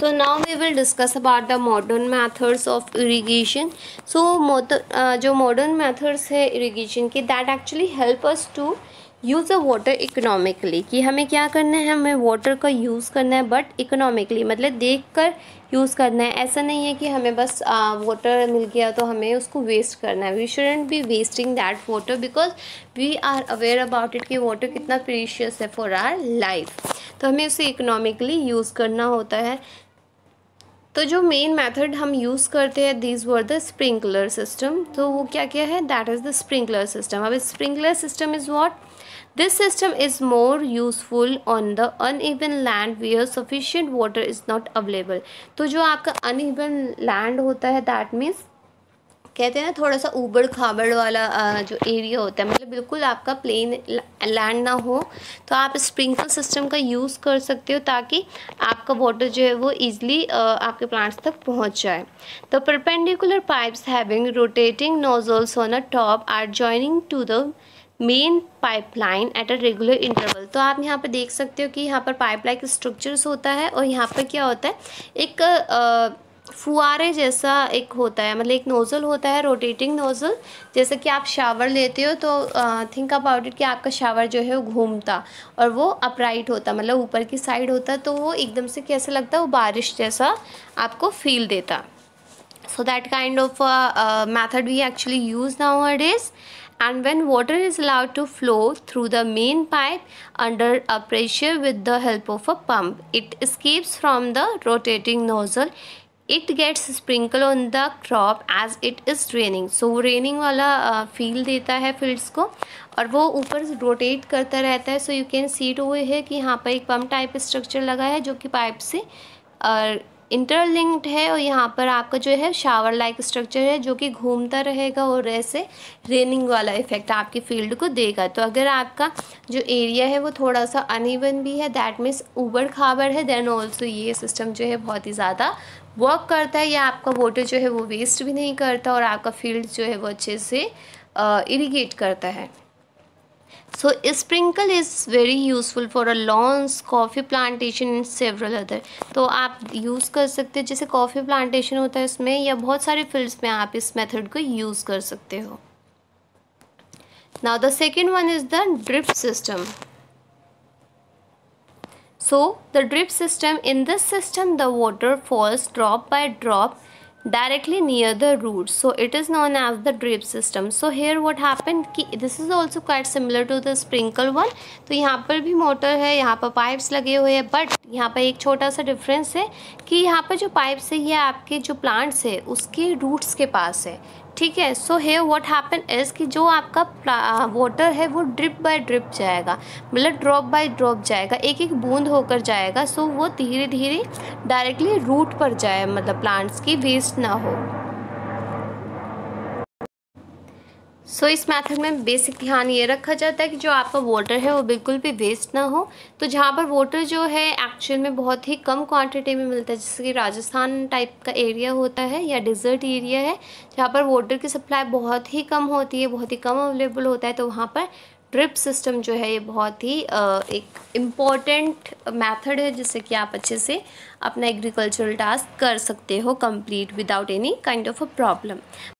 So now we will discuss about the modern methods of irrigation. So जो modern methods है irrigation की, that actually help us to use a water economically, कि हमें क्या करना है, हमें वाटर का यूज़ करना है बट इकोनॉमिकली, मतलब देख कर यूज़ करना है। ऐसा नहीं है कि हमें बस वाटर मिल गया तो हमें उसको वेस्ट करना है। We shouldn't be wasting that water because we are aware about it कि वाटर कितना प्रीशियस है फॉर आवर लाइफ। तो हमें उसे इकोनॉमिकली यूज़ करना होता है। तो जो मेन मेथड हम यूज़ करते हैं, these were the sprinkler system. तो वो क्या क्या है, that is the sprinkler system. अब sprinkler system is what, this system is more useful on the uneven land where sufficient water is not available. तो जो आपका अनइवन लैंड होता है, दैट मीन्स कहते हैं ना थोड़ा सा ऊबड़ खाबड़ वाला जो एरिया होता है, मतलब बिल्कुल आपका प्लेन लैंड ना हो, तो आप स्प्रिंकल सिस्टम का यूज़ कर सकते हो ताकि आपका वाटर जो है वो ईजिली आपके प्लांट्स तक पहुंच जाए। The perpendicular pipes having rotating nozzles on a top are joining to the main pipeline at a regular interval. तो आप यहाँ पर देख सकते हो कि यहाँ पर पाइपलाइन स्ट्रक्चर्स होता है और यहाँ पर क्या होता है, एक फुआरे जैसा एक होता है, मतलब एक नोज़ल होता है, रोटेटिंग नोज़ल। जैसे कि आप शावर लेते हो तो थिंक अबाउट इट कि आपका शावर जो है वो घूमता और वो अपराइट होता, मतलब ऊपर की साइड होता, तो वो एकदम से कैसा लगता है, वो बारिश जैसा आपको फील देता। So that kind of method we actually use nowadays. And when water is allowed to flow through the main pipe under a pressure with the help of a pump, it escapes from the rotating nozzle. It gets sprinkled on the crop as it is raining. So raining वाला feel देता है fields को और वो ऊपर rotate करता रहता है। So you can see it over है कि यहाँ पर एक पम्प टाइप स्ट्रक्चर लगा है जो कि पाइप से इंटरलिंक्ड है और यहाँ पर आपका जो है शावर लाइक स्ट्रक्चर है जो कि घूमता रहेगा और ऐसे रेनिंग वाला इफेक्ट आपकी फील्ड को देगा। तो अगर आपका जो एरिया है वो थोड़ा सा अनइवन भी है, दैट मीन्स ऊबड़ खाबड़ है, देन ऑल्सो ये सिस्टम जो है बहुत ही ज़्यादा वर्क करता है। या आपका वाटर जो है वो वेस्ट भी नहीं करता और आपका फील्ड जो है वो अच्छे से इरिगेट करता है। So sprinkle is very useful for a lawns, coffee plantation and several other। तो आप यूज़ कर सकते हैं, जैसे कॉफ़ी प्लांटेशन होता है इसमें, या बहुत सारे फील्ड्स में आप इस मेथड को यूज़ कर सकते हो। Now the second one is the drip system. So the drip system, in this system the water falls drop by drop directly near the roots, so it is known as the drip system. So here what happened कि this is also quite similar to the sprinkle one। तो यहाँ पर भी motor है, यहाँ पर pipes लगे हुए हैं, बट यहाँ पर एक छोटा सा डिफरेंस है कि यहाँ पर जो पाइप्स है ये आपके जो प्लांट्स है उसके रूट्स के पास है, ठीक है। So here what happen is कि जो आपका वाटर है वो ड्रिप बाय ड्रिप जाएगा, मतलब ड्रॉप बाय ड्रॉप जाएगा, एक एक बूंद होकर जाएगा। सो वो धीरे धीरे डायरेक्टली रूट पर जाए, मतलब प्लांट्स की वेस्ट ना हो। सो इस मेथड में बेसिक ध्यान ये रखा जाता है कि जो आपका वाटर है वो बिल्कुल भी वेस्ट ना हो। तो जहाँ पर वाटर जो है एक्चुअल में बहुत ही कम क्वांटिटी में मिलता है, जैसे कि राजस्थान टाइप का एरिया होता है या डिज़र्ट एरिया है जहाँ पर वाटर की सप्लाई बहुत ही कम होती है, बहुत ही कम अवेलेबल होता है, तो वहाँ पर ड्रिप सिस्टम जो है ये बहुत ही एक इम्पॉर्टेंट मेथड है जिससे कि आप अच्छे से अपना एग्रीकल्चरल टास्क कर सकते हो complete without any kind of a problem.